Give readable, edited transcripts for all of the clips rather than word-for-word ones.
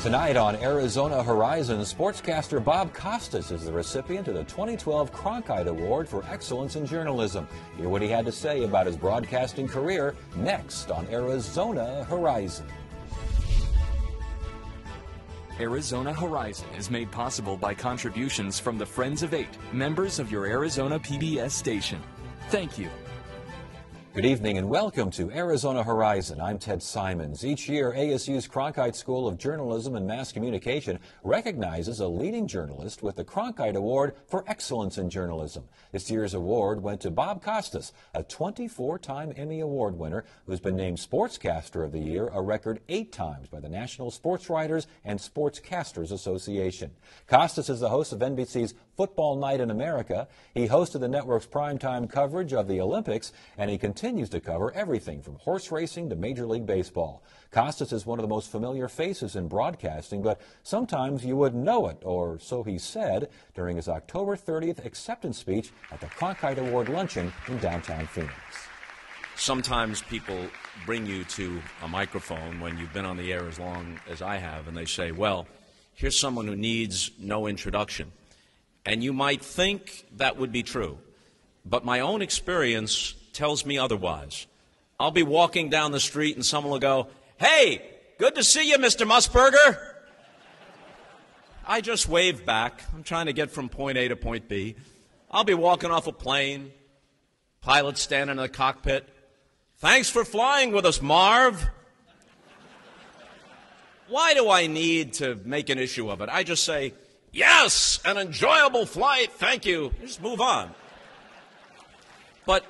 Tonight on Arizona Horizon, sportscaster Bob Costas is the recipient of the 2012 Cronkite Award for Excellence in Journalism. Hear what he had to say about his broadcasting career next on Arizona Horizon. Arizona Horizon is made possible by contributions from the Friends of Eight, members of your Arizona PBS station. Thank you. Good evening and welcome to Arizona Horizon. I'm Ted Simons. Each year, ASU's Cronkite School of Journalism and Mass Communication recognizes a leading journalist with the Cronkite Award for Excellence in Journalism. This year's award went to Bob Costas, a 24-time Emmy Award winner who's been named Sportscaster of the Year a record 8 times by the National Sports Writers and Sportscasters Association. Costas is the host of NBC's Football Night in America. He hosted the network's primetime coverage of the Olympics, and he continues to cover everything from horse racing to Major League Baseball. Costas is one of the most familiar faces in broadcasting, but sometimes you wouldn't know it, or so he said during his October 30th acceptance speech at the Cronkite Award luncheon in downtown Phoenix. Sometimes people bring you to a microphone when you've been on the air as long as I have, and they say, well, here's someone who needs no introduction. And you might think that would be true, but my own experience tells me otherwise. I'll be walking down the street and someone will go, "Hey, good to see you, Mr. Musburger." I just wave back. I'm trying to get from point A to point B. I'll be walking off a plane, pilot standing in the cockpit. "Thanks for flying with us, Marv." Why do I need to make an issue of it? I just say, "Yes, an enjoyable flight, thank you." Just move on. But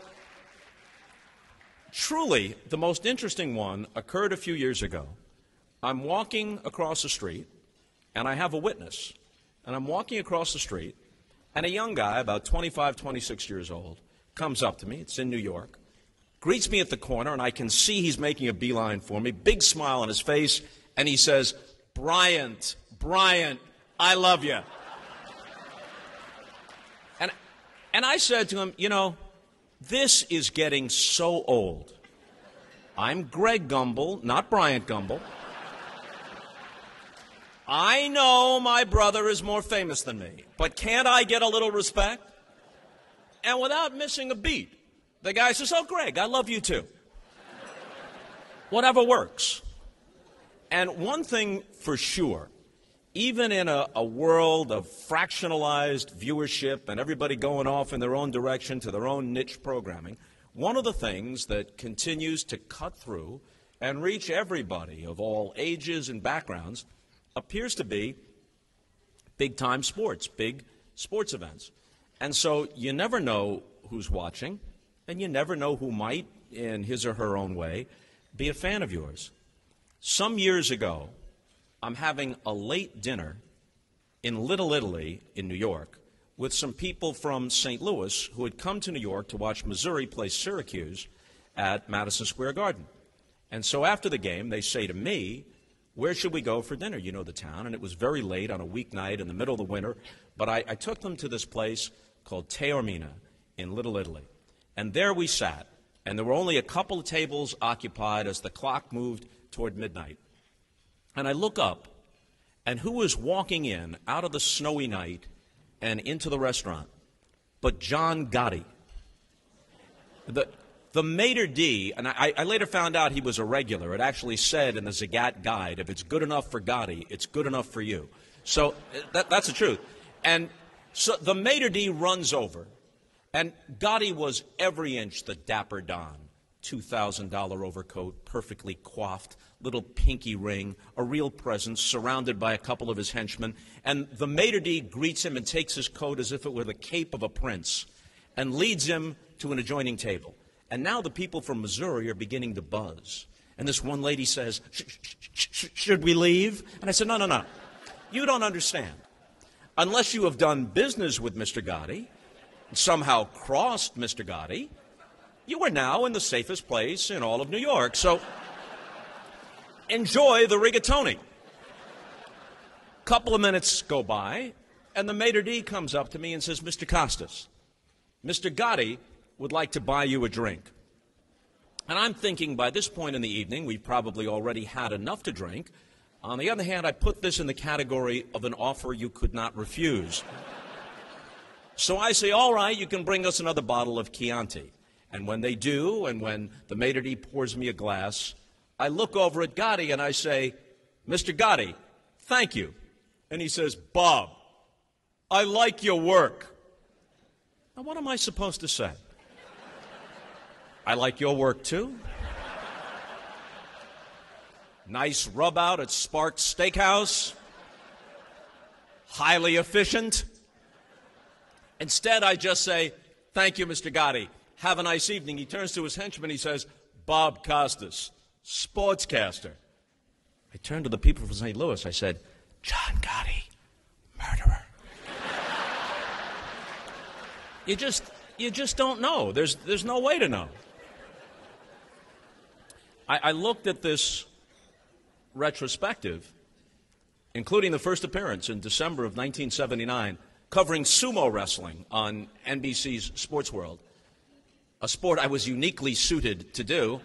truly, the most interesting one occurred a few years ago. I'm walking across the street, and I have a witness. And I'm walking across the street, and a young guy, about 25, 26 years old, comes up to me. It's in New York. Greets me at the corner, and I can see he's making a beeline for me, big smile on his face, and he says, Bryant, I love you." And I said to him, you know, this is getting so old. I'm Greg Gumbel, not Bryant Gumbel. I know my brother is more famous than me, but can't I get a little respect? And without missing a beat, the guy says, "Oh, Greg, I love you too." Whatever works. And one thing for sure, even in a world of fractionalized viewership and everybody going off in their own direction to their own niche programming, one of the things that continues to cut through and reach everybody of all ages and backgrounds appears to be big-time sports, big sports events. And so you never know who's watching, and you never know who might, in his or her own way, be a fan of yours. Some years ago, I'm having a late dinner in Little Italy in New York with some people from St. Louis who had come to New York to watch Missouri play Syracuse at Madison Square Garden. And so after the game, they say to me, "Where should we go for dinner? You know the town." And it was very late on a weeknight in the middle of the winter. But I took them to this place called Taormina in Little Italy. And there we sat. And there were only a couple of tables occupied as the clock moved toward midnight. And I look up, and who is walking in out of the snowy night and into the restaurant but John Gotti. The maitre d', and I later found out he was a regular. It actually said in the Zagat Guide, if it's good enough for Gotti, it's good enough for you. So that's the truth. And so the maitre d' runs over, and Gotti was every inch the dapper Don. $2,000 overcoat, perfectly coiffed, little pinky ring, a real presence, surrounded by a couple of his henchmen. And the maitre d' greets him and takes his coat as if it were the cape of a prince and leads him to an adjoining table. And now the people from Missouri are beginning to buzz. And this one lady says, should we leave? And I said, no. You don't understand. Unless you have done business with Mr. Gotti, somehow crossed Mr. Gotti, you are now in the safest place in all of New York. So enjoy the rigatoni. Couple of minutes go by, and the maitre d' comes up to me and says, "Mr. Costas, Mr. Gotti would like to buy you a drink." And I'm thinking by this point in the evening, we've probably already had enough to drink. On the other hand, I put this in the category of an offer you could not refuse. So I say, all right, you can bring us another bottle of Chianti. And when they do, and when the maitre d' pours me a glass, I look over at Gotti and I say, Mr. Gotti, thank you. And he says, Bob, I like your work. Now, what am I supposed to say? I like your work, too. Nice rub out at Sparks Steakhouse. Highly efficient. Instead, I just say, thank you, Mr. Gotti. Have a nice evening. He turns to his henchman. He says, Bob Costas, sportscaster. I turned to the people from St. Louis. I said, John Gotti, murderer. You just don't know. There's no way to know. I looked at this retrospective, including the first appearance in December of 1979, covering sumo wrestling on NBC's Sports World, a sport I was uniquely suited to do,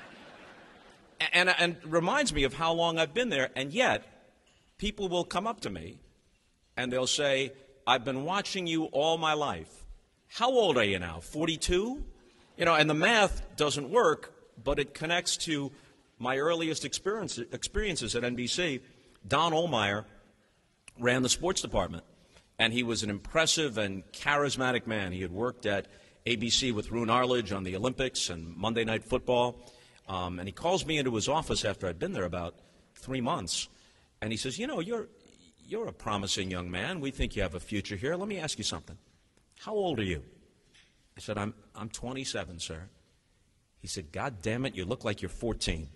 and reminds me of how long I've been there, and yet people will come up to me and they'll say, I've been watching you all my life. How old are you now, 42? You know, and the math doesn't work, but it connects to my earliest experiences at NBC. Don Ohlmeyer ran the sports department, and he was an impressive and charismatic man. He had worked at ABC with Roone Arledge on the Olympics and Monday Night Football, and he calls me into his office after I'd been there about 3 months, and he says, you know, you're a promising young man. We think you have a future here. Let me ask you something. How old are you? I said, I'm 27, sir. He said, God damn it, you look like you're 14.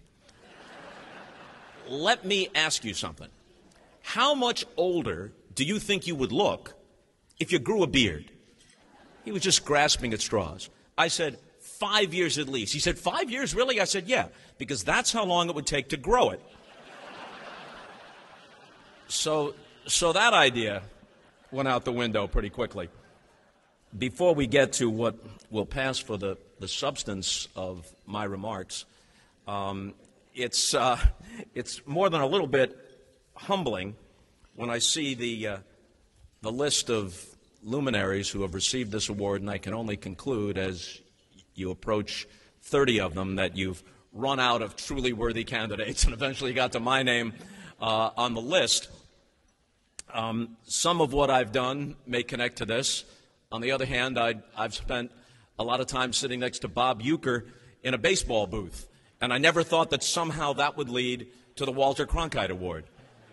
Let me ask you something. How much older do you think you would look if you grew a beard? He was just grasping at straws. I said, 5 years at least. He said, 5 years, really? I said, yeah, because that's how long it would take to grow it. So that idea went out the window pretty quickly. Before we get to what will pass for the substance of my remarks, it's more than a little bit humbling when I see the list of luminaries who have received this award, and I can only conclude as you approach 30 of them that you've run out of truly worthy candidates and eventually got to my name on the list. Some of what I've done may connect to this. On the other hand, I've spent a lot of time sitting next to Bob Uecker in a baseball booth, and I never thought that somehow that would lead to the Walter Cronkite Award.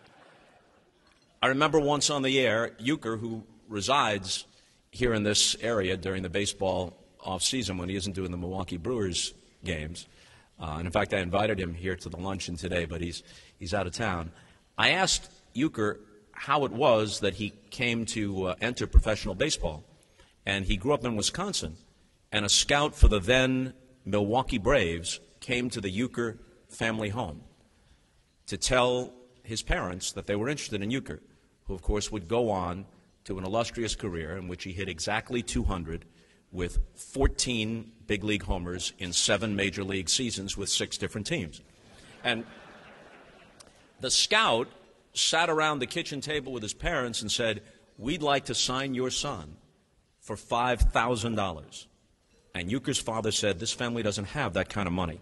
I remember once on the air, Uecker, who resides here in this area during the baseball off-season when he isn't doing the Milwaukee Brewers games, and in fact I invited him here to the luncheon today, but he's out of town. I asked Uecker how it was that he came to enter professional baseball. And he grew up in Wisconsin, and a scout for the then Milwaukee Braves came to the Uecker family home to tell his parents that they were interested in Uecker, who, of course, would go on to an illustrious career in which he hit exactly 200 with 14 big league homers in 7 major league seasons with 6 different teams. And the scout sat around the kitchen table with his parents and said, we'd like to sign your son for $5,000. And Uecker's father said, this family doesn't have that kind of money.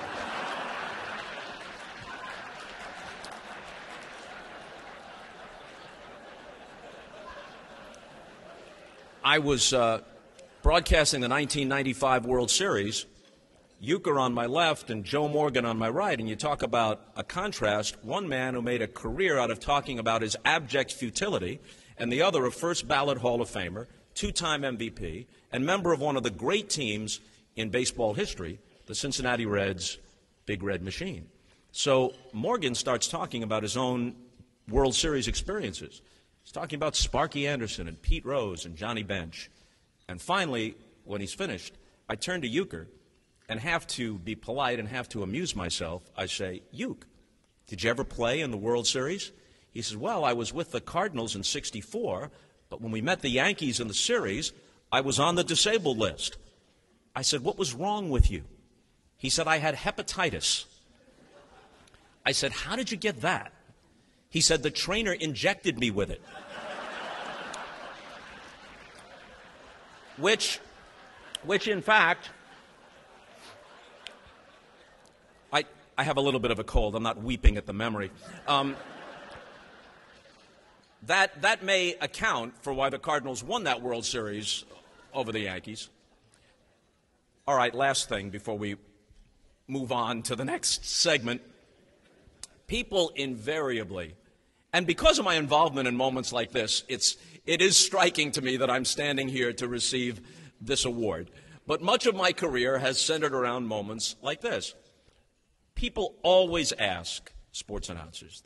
I was broadcasting the 1995 World Series, Uecker on my left and Joe Morgan on my right, and you talk about a contrast, one man who made a career out of talking about his abject futility, and the other a first-ballot Hall of Famer, 2-time MVP, and member of one of the great teams in baseball history, the Cincinnati Reds' Big Red Machine. So Morgan starts talking about his own World Series experiences. He's talking about Sparky Anderson and Pete Rose and Johnny Bench. And finally, when he's finished, I turn to Uecker and have to be polite and have to amuse myself. I say, Ueck, did you ever play in the World Series? He says, well, I was with the Cardinals in '64, but when we met the Yankees in the series, I was on the disabled list. I said, what was wrong with you? He said, I had hepatitis. I said, how did you get that? He said the trainer injected me with it. Which in fact, I have a little bit of a cold. I'm not weeping at the memory. That may account for why the Cardinals won that World Series over the Yankees. All right, last thing before we move on to the next segment. People invariably, and because of my involvement in moments like this, it is striking to me that I'm standing here to receive this award. But much of my career has centered around moments like this. People always ask sports announcers,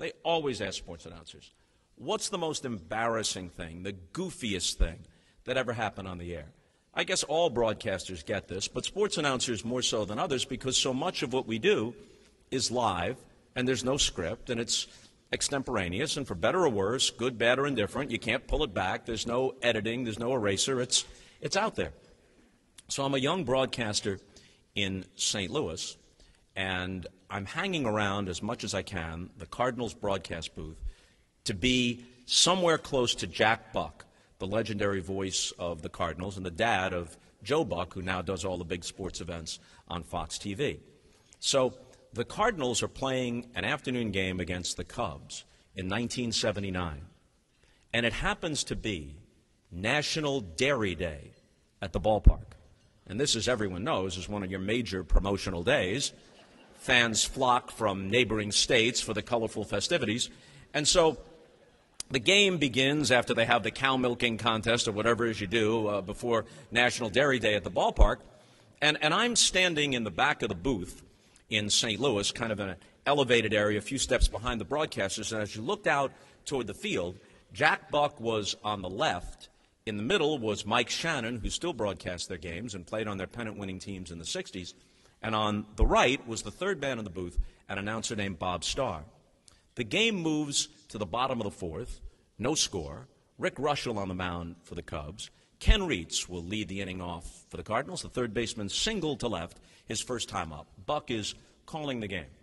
what's the most embarrassing thing, the goofiest thing that ever happened on the air? I guess all broadcasters get this, but sports announcers more so than others because so much of what we do is live and there's no script and it's extemporaneous, and for better or worse, good, bad, or indifferent, you can't pull it back. There's no editing. There's no eraser. It's out there. So I'm a young broadcaster in St. Louis, and I'm hanging around as much as I can the Cardinals broadcast booth to be somewhere close to Jack Buck, the legendary voice of the Cardinals and the dad of Joe Buck, who now does all the big sports events on Fox TV. So the Cardinals are playing an afternoon game against the Cubs in 1979, and it happens to be National Dairy Day at the ballpark. And this, as everyone knows, is one of your major promotional days. Fans flock from neighboring states for the colorful festivities. And so the game begins after they have the cow milking contest or whatever it is you do before National Dairy Day at the ballpark. And I'm standing in the back of the booth in St. Louis, kind of in an elevated area, a few steps behind the broadcasters. And as you looked out toward the field, Jack Buck was on the left. In the middle was Mike Shannon, who still broadcast their games and played on their pennant-winning teams in the 60s. And on the right was the third man in the booth, an announcer named Bob Starr. The game moves to the bottom of the fourth, no score. Rick Rushell on the mound for the Cubs. Ken Reitz will lead the inning off for the Cardinals. The third baseman singled to left, his first time up. Buck is calling the game.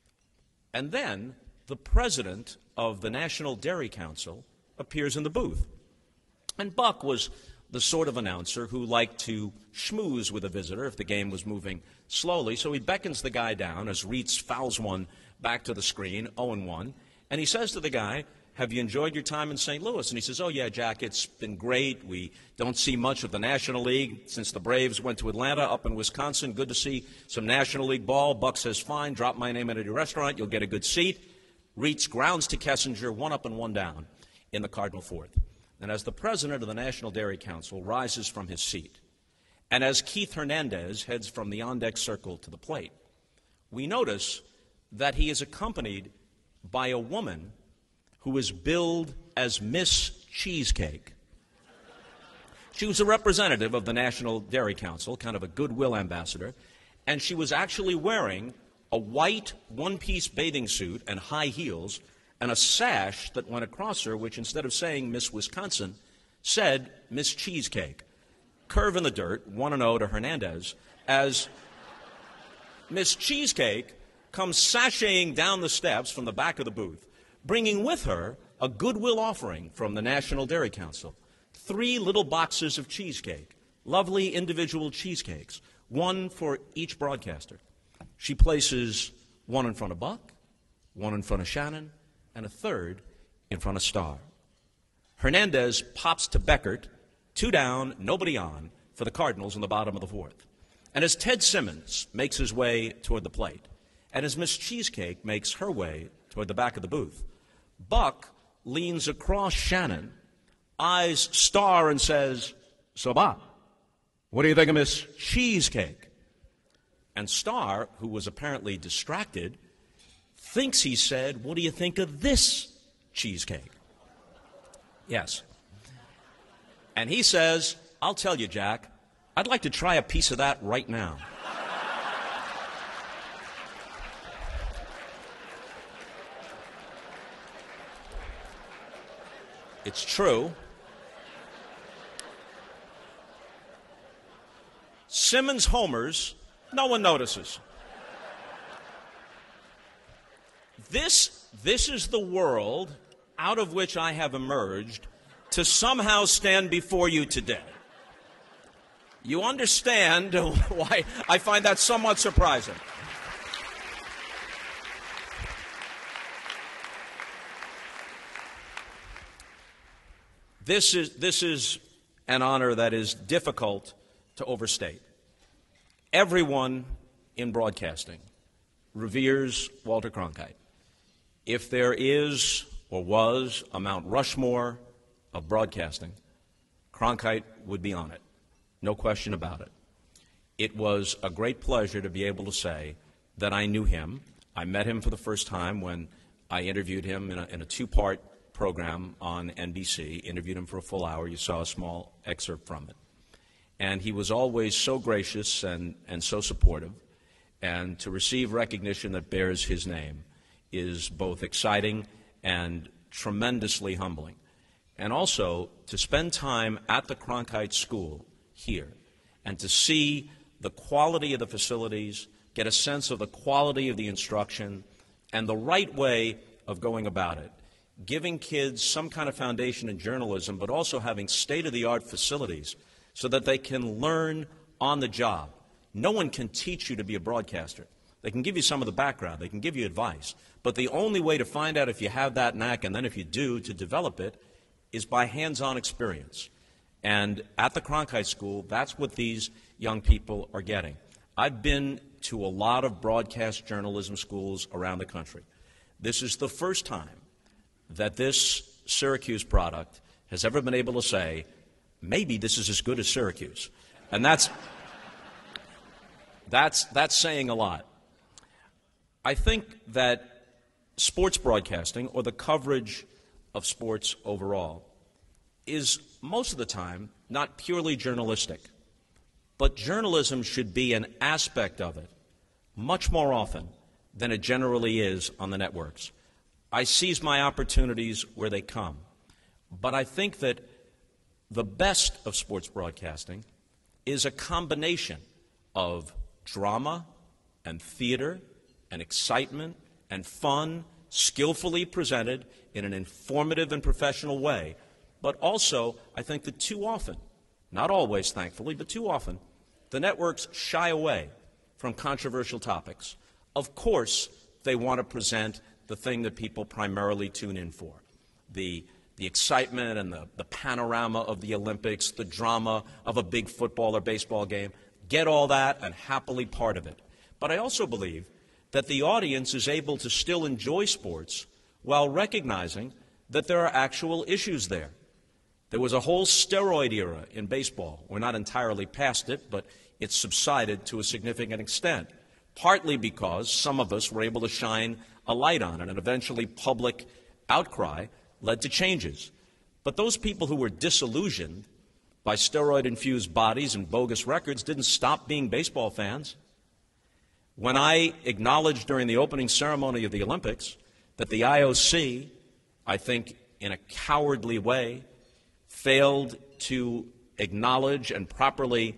And then the president of the National Dairy Council appears in the booth. And Buck was the sort of announcer who liked to schmooze with a visitor if the game was moving slowly. So he beckons the guy down as Reitz fouls one back to the screen, 0-1. And he says to the guy, "Have you enjoyed your time in St. Louis?" And he says, "Oh, yeah, Jack, it's been great. We don't see much of the National League since the Braves went to Atlanta up in Wisconsin. Good to see some National League ball." Buck says, "Fine, drop my name at a restaurant. You'll get a good seat." Reitz grounds to Kessinger, 1 up and 1 down in the Cardinal fourth. And as the president of the National Dairy Council rises from his seat, and as Keith Hernandez heads from the on-deck circle to the plate, we notice that he is accompanied by a woman who is billed as Miss Cheesecake. She was a representative of the National Dairy Council, kind of a goodwill ambassador, and she was actually wearing a white one-piece bathing suit and high heels and a sash that went across her, which instead of saying Miss Wisconsin, said Miss Cheesecake. Curve in the dirt, 1-0 to Hernandez, as Miss Cheesecake comes sashaying down the steps from the back of the booth, bringing with her a goodwill offering from the National Dairy Council. 3 little boxes of cheesecake, lovely individual cheesecakes, 1 for each broadcaster. She places 1 in front of Buck, 1 in front of Shannon, and a 3rd in front of Starr. Hernandez pops to Beckert, 2 down, nobody on, for the Cardinals in the bottom of the 4th. And as Ted Simmons makes his way toward the plate, and as Miss Cheesecake makes her way toward the back of the booth, Buck leans across Shannon, eyes Starr, and says, "So, Bob, what do you think of Miss Cheesecake?" And Starr, who was apparently distracted, thinks he said, "What do you think of this cheesecake?" Yes. And he says, "I'll tell you, Jack, I'd like to try a piece of that right now." It's true. Simmons homers, no one notices. This is the world out of which I have emerged to somehow stand before you today. You understand why I find that somewhat surprising. This is an honor that is difficult to overstate. Everyone in broadcasting reveres Walter Cronkite. If there is or was a Mount Rushmore of broadcasting, Cronkite would be on it. No question about it. It was a great pleasure to be able to say that I knew him. I met him for the first time when I interviewed him in a two-part program on NBC, interviewed him for a full hour. You saw a small excerpt from it. And he was always so gracious and so supportive. And to receive recognition that bears his name is both exciting and tremendously humbling. And also to spend time at the Cronkite School here and to see the quality of the facilities, get a sense of the quality of the instruction and the right way of going about it, giving kids some kind of foundation in journalism, but also having state-of-the-art facilities so that they can learn on the job. No one can teach you to be a broadcaster. They can give you some of the background. They can give you advice. But the only way to find out if you have that knack, and then if you do, to develop it, is by hands-on experience. And at the Cronkite School, that's what these young people are getting. I've been to a lot of broadcast journalism schools around the country. This is the first time that this Syracuse product has ever been able to say, maybe this is as good as Syracuse. And that's saying a lot. I think that sports broadcasting, or the coverage of sports overall, is most of the time not purely journalistic. But journalism should be an aspect of it much more often than it generally is on the networks. I seize my opportunities where they come. But I think that the best of sports broadcasting is a combination of drama and theater and excitement and fun, skillfully presented in an informative and professional way. But also, I think that too often, not always thankfully, but too often, the networks shy away from controversial topics. Of course, they want to present the thing that people primarily tune in for, the excitement and the panorama of the Olympics, the drama of a big football or baseball game. Get all that and happily part of it. But I also believe that the audience is able to still enjoy sports while recognizing that there are actual issues there. There was a whole steroid era in baseball. We're not entirely past it, but it's subsided to a significant extent, partly because some of us were able to shine a light on it, and eventually public outcry led to changes. But those people who were disillusioned by steroid-infused bodies and bogus records didn't stop being baseball fans. When I acknowledged during the opening ceremony of the Olympics that the IOC, I think in a cowardly way, failed to acknowledge and properly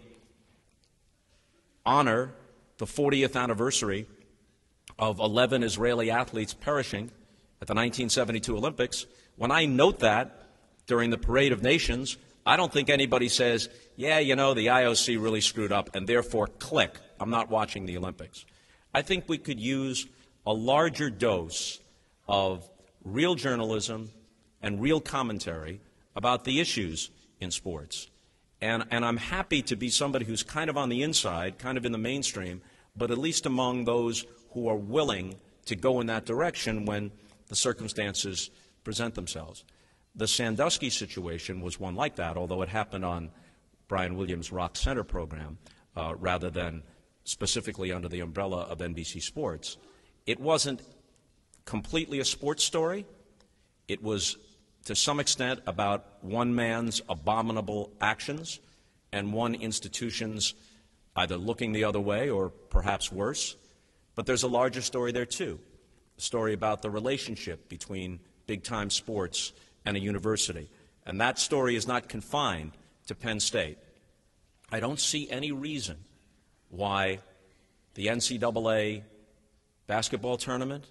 honor the 40th anniversary of 11 Israeli athletes perishing at the 1972 Olympics, when I note that during the Parade of Nations, I don't think anybody says, yeah, you know, the IOC really screwed up, and therefore, click, I'm not watching the Olympics. I think we could use a larger dose of real journalism and real commentary about the issues in sports. And I'm happy to be somebody who's kind of on the inside, kind of in the mainstream, but at least among those who are willing to go in that direction when the circumstances present themselves. The Sandusky situation was one like that, although it happened on Brian Williams' Rock Center program rather than specifically under the umbrella of NBC Sports. It wasn't completely a sports story. It was, to some extent, about one man's abominable actions and one institution's either looking the other way or perhaps worse. But there's a larger story there, too, a story about the relationship between big-time sports and a university. And that story is not confined to Penn State. I don't see any reason why the NCAA basketball tournament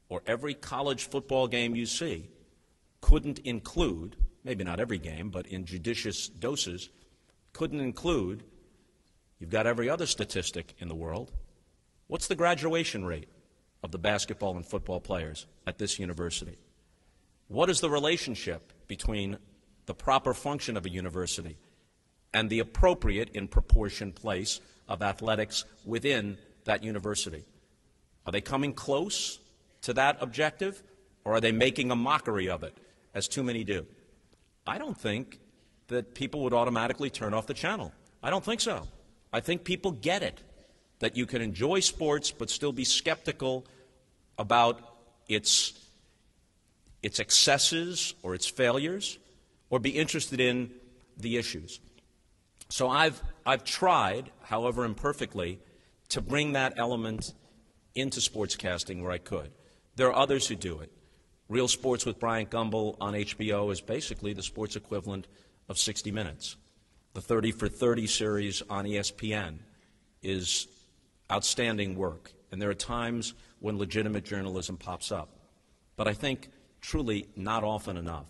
or every college football game you see couldn't include, maybe not every game, but in judicious doses, couldn't include, you've got every other statistic in the world. What's the graduation rate of the basketball and football players at this university? What is the relationship between the proper function of a university and the appropriate, in proportion, place of athletics within that university? Are they coming close to that objective, or are they making a mockery of it, as too many do? I don't think that people would automatically turn off the channel. I don't think so. I think people get it, that you can enjoy sports but still be skeptical about its excesses or its failures, or be interested in the issues. So I've tried, however imperfectly, to bring that element into sportscasting where I could. There are others who do it. Real Sports with Bryant Gumbel on HBO is basically the sports equivalent of 60 Minutes. The 30 for 30 series on ESPN is outstanding work, and there are times when legitimate journalism pops up. But I think truly not often enough.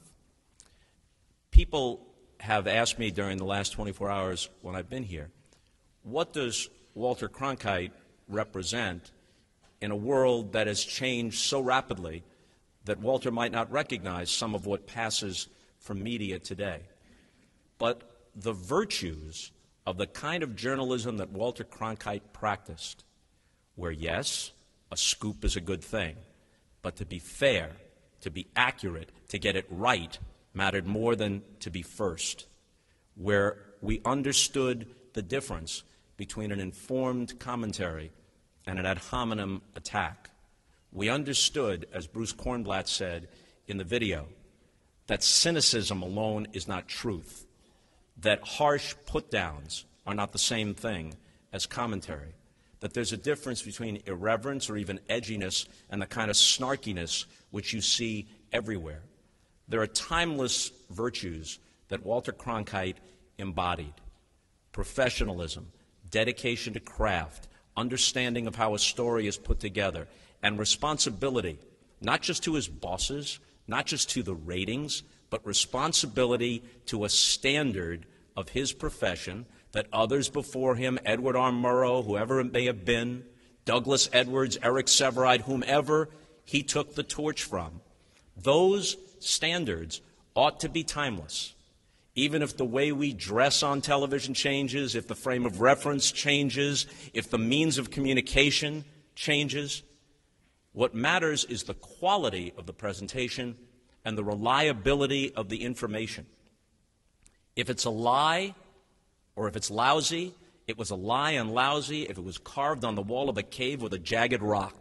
People have asked me during the last 24 hours when I've been here, what does Walter Cronkite represent in a world that has changed so rapidly that Walter might not recognize some of what passes from media today? But the virtues of the kind of journalism that Walter Cronkite practiced, where, yes, a scoop is a good thing, but to be fair, to be accurate, to get it right, mattered more than to be first, where we understood the difference between an informed commentary and an ad hominem attack. We understood, as Bruce Kornblatt said in the video, that cynicism alone is not truth, that harsh put-downs are not the same thing as commentary, that there's a difference between irreverence or even edginess and the kind of snarkiness which you see everywhere. There are timeless virtues that Walter Cronkite embodied: professionalism, dedication to craft, understanding of how a story is put together, and responsibility, not just to his bosses, not just to the ratings, but responsibility to a standard of his profession that others before him, Edward R. Murrow, whoever it may have been, Douglas Edwards, Eric Severide, whomever he took the torch from, those standards ought to be timeless. Even if the way we dress on television changes, if the frame of reference changes, if the means of communication changes, what matters is the quality of the presentation and the reliability of the information. If it's a lie, or if it's lousy, it was a lie and lousy if it was carved on the wall of a cave with a jagged rock.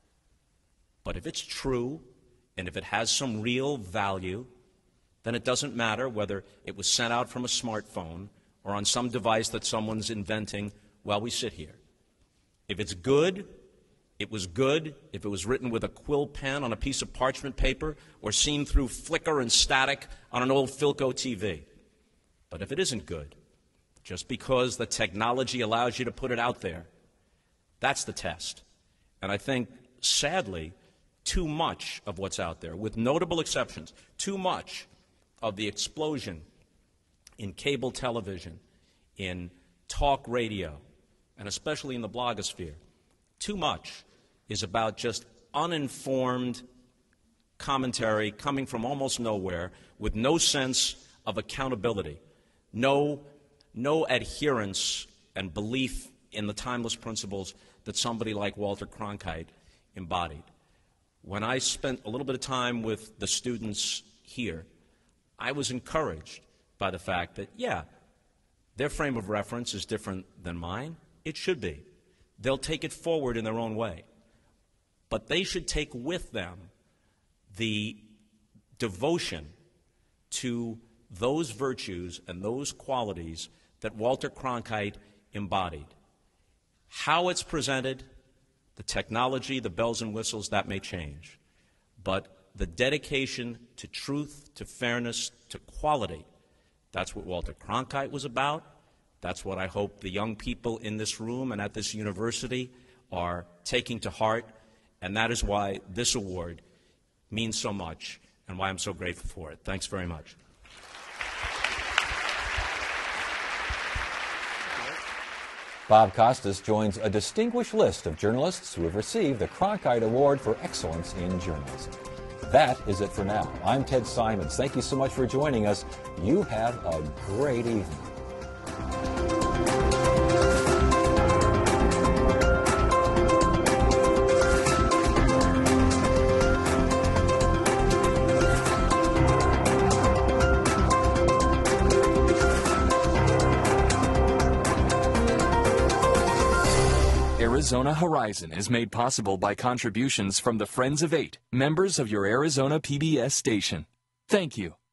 But if it's true, and if it has some real value, then it doesn't matter whether it was sent out from a smartphone or on some device that someone's inventing while we sit here. If it's good, it was good if it was written with a quill pen on a piece of parchment paper or seen through flicker and static on an old Philco TV. But if it isn't good, just because the technology allows you to put it out there, that's the test. And I think, sadly, too much of what's out there, with notable exceptions, too much of the explosion in cable television, in talk radio, and especially in the blogosphere, too much is about just uninformed commentary coming from almost nowhere with no sense of accountability, no adherence and belief in the timeless principles that somebody like Walter Cronkite embodied. When I spent a little bit of time with the students here, I was encouraged by the fact that, yeah, their frame of reference is different than mine. It should be. They'll take it forward in their own way. But they should take with them the devotion to those virtues and those qualities that Walter Cronkite embodied. How it's presented, the technology, the bells and whistles, that may change. But the dedication to truth, to fairness, to quality, that's what Walter Cronkite was about. That's what I hope the young people in this room and at this university are taking to heart And that is why this award means so much and why I'm so grateful for it. Thanks very much. Bob Costas joins a distinguished list of journalists who have received the Cronkite Award for Excellence in Journalism. That is it for now. I'm Ted Simons. Thank you so much for joining us. You have a great evening. Arizona Horizon is made possible by contributions from the Friends of 8, members of your Arizona PBS station. Thank you.